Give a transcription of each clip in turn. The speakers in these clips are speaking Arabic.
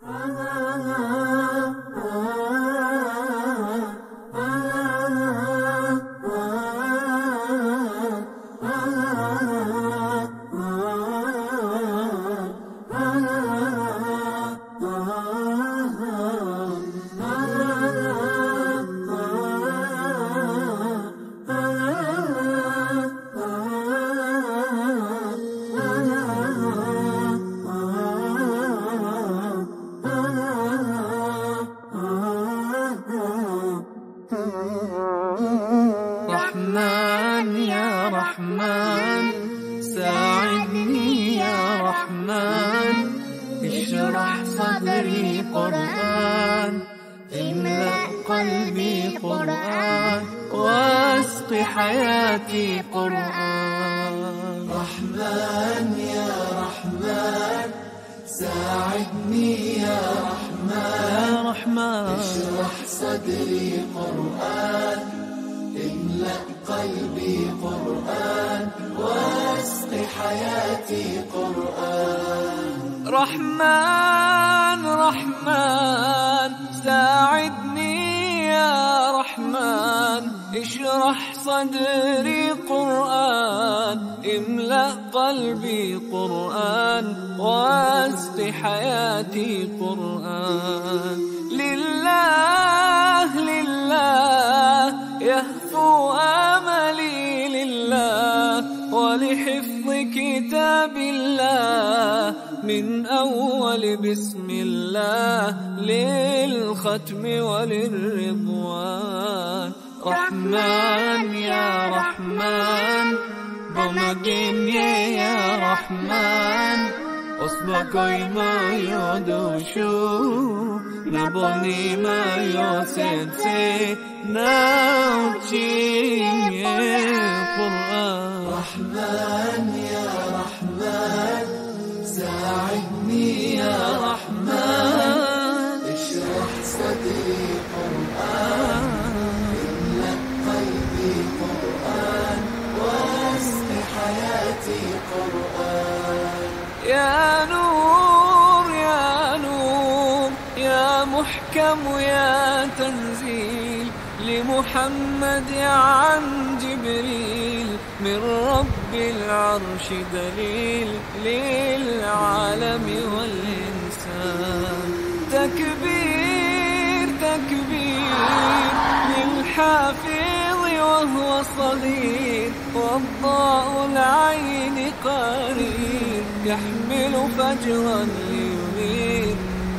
رحمن يا رحمن ساعدني يا رحمن اشرح صدري قرآن املأ قلبي قرآن واسق حياتي قرآن. رحمن يا رحمن ساعدني يا رحمن اشرح صدري قرآن املأ قلبي قرآن واسق حياتي قرآن. رحمن رحمن ساعدني يا رحمن اشرح صدري قرآن املأ قلبي قرآن واسق حياتي قرآن. لله لله يهفو آملي لله ولحفظ كتاب الله من أول بسم الله للختم وللرضوان. رحمن يا رحمن بمجيني يا رحمن أصبحي ما يدوشو نبني ما يوسنسي نوتي قرآن. رحمن يا رحمن ساعدني يا رحمن اشرح صدري قرآن املأ قلبي قرآن واسق حياتي قرآن. يا نور يا نور يا محكم يا تنزيل لمحمد عن جبريل من رب العرش دليل للعالم والإنسان. تكبير تكبير للحافظ وهو صغير والضاء العين قرير يحمل فجرا لينير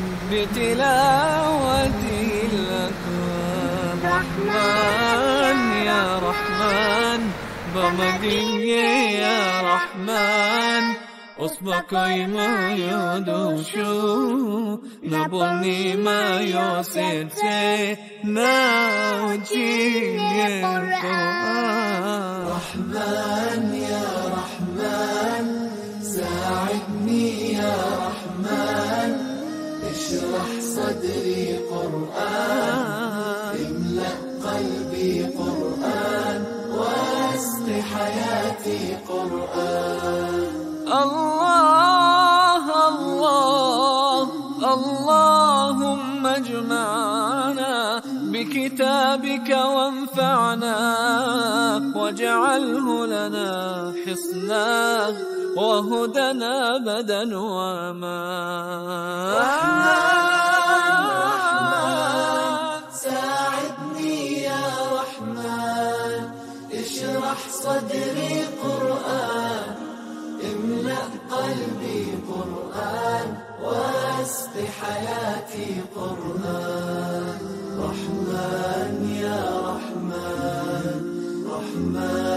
بتلاوته الأكوان. رحمن يا رحمن بمديني يا رحمن أصبحي ما يدوشو نبني ما يوسنسي نوجي القرآن. رحمن يا رحمن ساعدني يا رحمن اشرح صدري قرآن املأ قلبي قرآن واسق حياتي قرآن. الله الله اللهم اجمعنا بكتابك وانفعنا واجعله لنا حصنا وهدنا أبدا وأمان. ساعدني يا رحمن اشرح صدري قرآن املأ قلبي قرآن واسق حياتي قرآن. رحمن يا رحمن رحمن